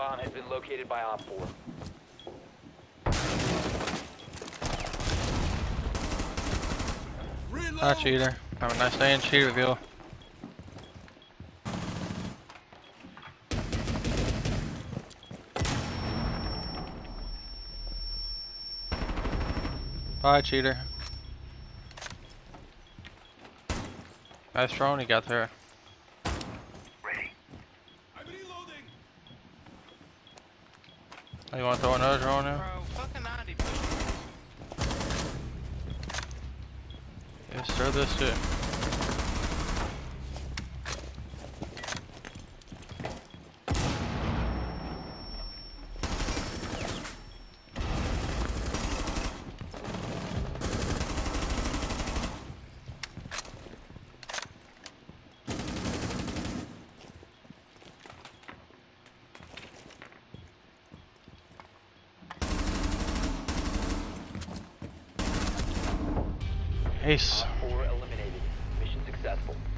bomb has been located by Op 4. Hi, cheater. Have a nice day in Cheaterville. Bye, cheater. Nice drone you got there. Ready. I'm reloading. Oh, you want to throw another drone in? Bro, fucking 90. Yes, sir, this shit. Ace. Op 4 eliminated. Mission successful.